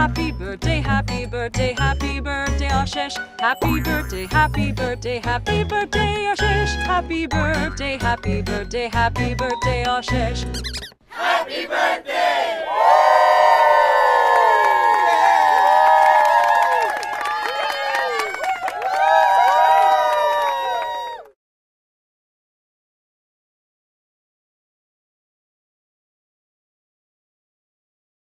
happy birthday, happy birthday, happy birthday, Aashish. Happy birthday, happy birthday, happy birthday, Aashish. Happy birthday, happy birthday, happy birthday, Aashish. Happy birthday!